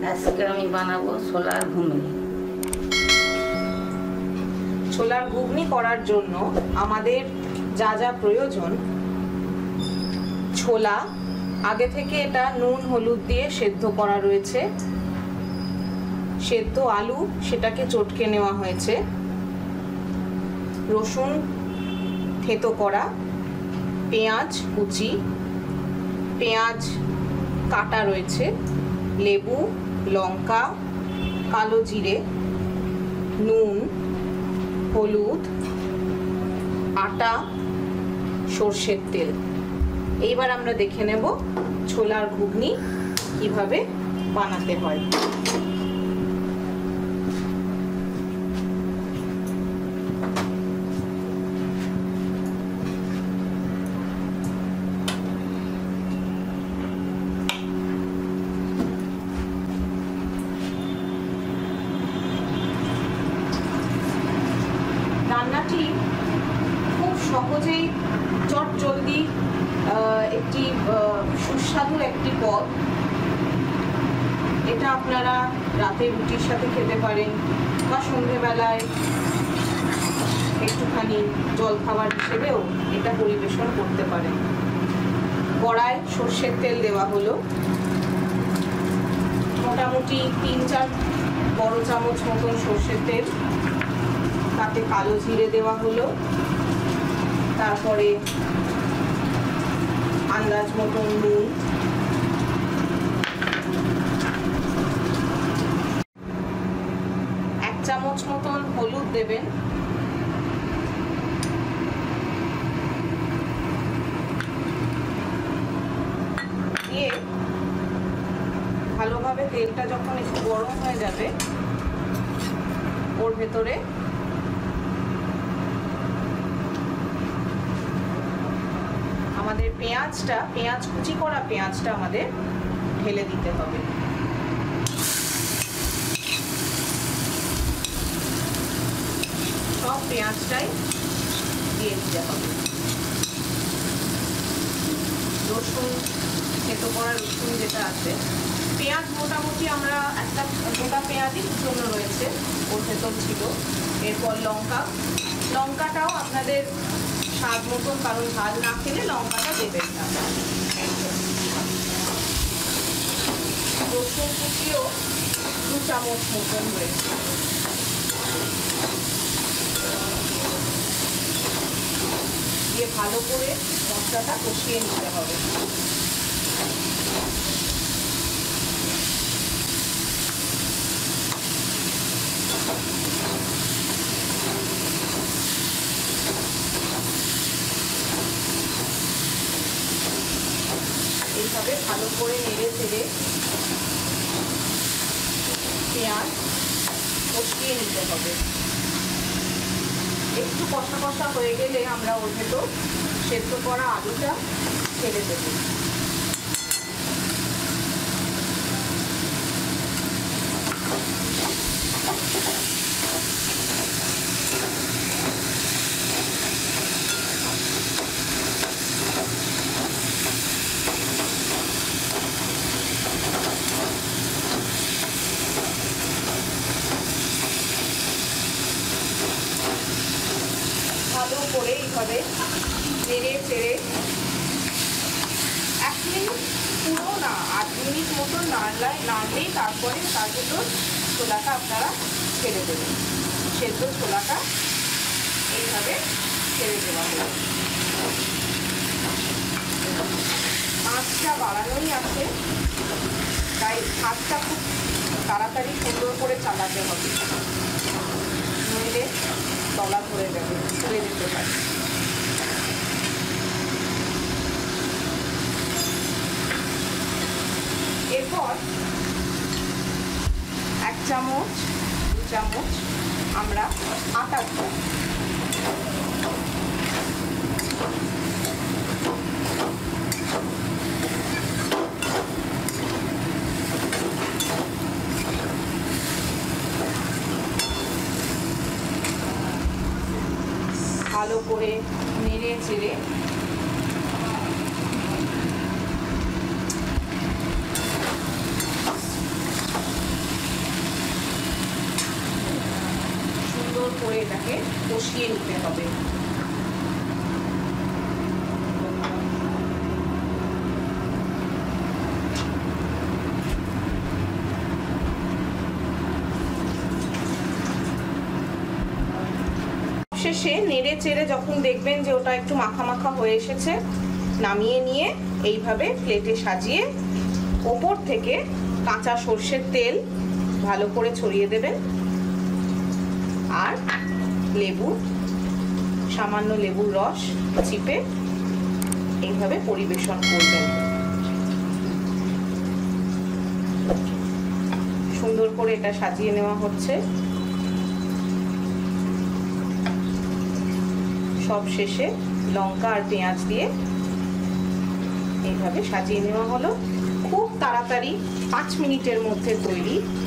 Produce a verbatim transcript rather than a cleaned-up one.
আজকে আমি বানাবো ছোলার ঘুগনি। ছোলার ঘুগনি করার জন্য আমাদের যা যা প্রয়োজন, ছোলা আগে থেকে এটা নুন হলুদ দিয়ে সেদ্ধ করা রয়েছে, সেদ্ধ আলু সেটাকে চটকে নেওয়া হয়েছে, রসুন থেতো করা, পেঁয়াজ কুচি, পেঁয়াজ কাটা রয়েছে, লেবু, লঙ্কা, কালো জিরে, নুন, হলুদ, আটা, সর্ষের তেল। এইবার আমরা দেখে নেব ছোলার ঘুগনি কিভাবে বানাতে হয়। রান্নাটি খুব সহজেই চটজলদি একটি সুস্বাদু একটি পদ। এটা আপনারা রাতে রুটির সাথে খেতে পারেন বা সন্ধ্যেবেলায় একটুখানি জলখাবার হিসেবেও এটা পরিবেশন করতে পারেন। কড়ায় সর্ষের তেল দেওয়া হলো, মোটামুটি তিন চার বড় চামচ মতন সর্ষের তেল, তাতে কালো জিরে দেওয়া হলো, তারপরে আন্দাজ মতন নুন, এক চামচ মতন হলুদ দেবেন, দিয়ে ভালোভাবে তেলটা যখন একটু গরম হয়ে যাবে ওর ভেতরে আমাদের পেঁয়াজটা পেঁয়াজ কুচি করা পেঁয়াজটা আমাদের ঢেলে দিতে হবে। সব পেঁয়াজটাই দিয়ে দিতে হবে। রসুন থেতো করা রসুন যেটা আছে, পেঁয়াজ মোটামুটি আমরা একটা গোটা পেঁয়াজই কুচনো রয়েছে ওর ভেতর ছিল। এরপর লঙ্কা, লঙ্কাটাও আপনাদের স্বাদ মতন, কারণ ঝাল না খেলে লঙ্কাটা দেবেন না। রসুন কুচিও দু চামচ মতন রয়েছে। দিয়ে ভালো করে মশলাটা কষিয়ে নিতে হবে। এইভাবে ভালো করে নেড়ে চেড়ে পেঁয়াজ কষিয়ে নিতে হবে। একটু কষা কষা হয়ে গেলে আমরা ওর ভেতর সেদ্ধ করা আলুটা ছেড়ে দেব। ভালো করে এইভাবে নেড়ে চেড়ে এক মিনিট, পুরো না আট মিনিট মতন নাড়লাই নাড়লেই তারপরে তার ভেতর ছোলাটা আপনারা ছেড়ে দেবেন। সেদ্ধ ছোলাটা এইভাবে ছেড়ে দেওয়া হলো। আঁচটা বাড়ানোই আছে, তাই হাতটা খুব তাড়াতাড়ি সুন্দর করে চালাতে হবে, নইলে তলা ধরে যাবে, ধরে যেতে পারে। এরপর এক চামচ দু চামচ আমরা আটা দেব। ভালো করে নেড়ে চেড়ে করে এটাকে কষিয়ে নিতে হবে। শেষে নেড়ে চেড়ে যখন দেখবেন যে ওটা একটু মাখা মাখা হয়ে এসেছে, নামিয়ে নিয়ে এইভাবে প্লেটে সাজিয়ে ওপর থেকে কাঁচা সর্ষের তেল ভালো করে ছড়িয়ে দেবেন, আর লেবু, সামান্য লেবুর রস চিপে এইভাবে পরিবেশন করবেন। সুন্দর করে এটা সাজিয়ে নেওয়া হচ্ছে। সব শেষে লঙ্কা আর পেঁয়াজ দিয়ে এইভাবে সাজিয়ে নেওয়া হলো। খুব তাড়াতাড়ি পাঁচ মিনিটের মধ্যে তৈরি